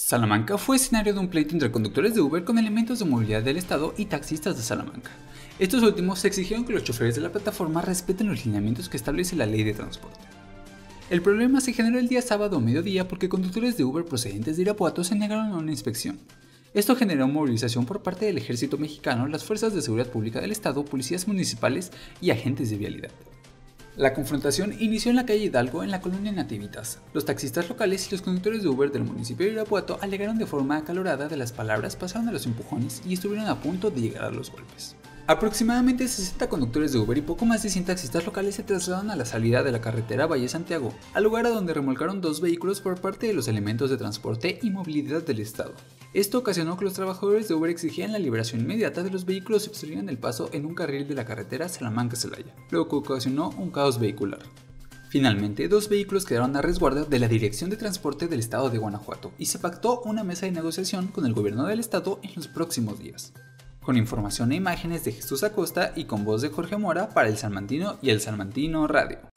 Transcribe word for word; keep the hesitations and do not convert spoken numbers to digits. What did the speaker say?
Salamanca fue escenario de un pleito entre conductores de Uber con elementos de movilidad del Estado y taxistas de Salamanca. Estos últimos exigieron que los choferes de la plataforma respeten los lineamientos que establece la ley de transporte. El problema se generó el día sábado a mediodía porque conductores de Uber procedentes de Irapuato se negaron a una inspección. Esto generó movilización por parte del ejército mexicano, las fuerzas de seguridad pública del Estado, policías municipales y agentes de vialidad. La confrontación inició en la calle Hidalgo en la colonia Nativitas. Los taxistas locales y los conductores de Uber del municipio de Irapuato alegaron de forma acalorada de las palabras, pasaron a los empujones y estuvieron a punto de llegar a los golpes. Aproximadamente sesenta conductores de Uber y poco más de cien taxistas locales se trasladaron a la salida de la carretera Valle Santiago, al lugar a donde remolcaron dos vehículos por parte de los elementos de transporte y movilidad del Estado. Esto ocasionó que los trabajadores de Uber exigieran la liberación inmediata de los vehículos y obstruyeran el paso en un carril de la carretera Salamanca-Celaya, lo que ocasionó un caos vehicular. Finalmente, dos vehículos quedaron a resguardo de la Dirección de Transporte del Estado de Guanajuato y se pactó una mesa de negociación con el gobierno del estado en los próximos días. Con información e imágenes de Jesús Acosta y con voz de Jorge Mora para El Salmantino y El Salmantino Radio.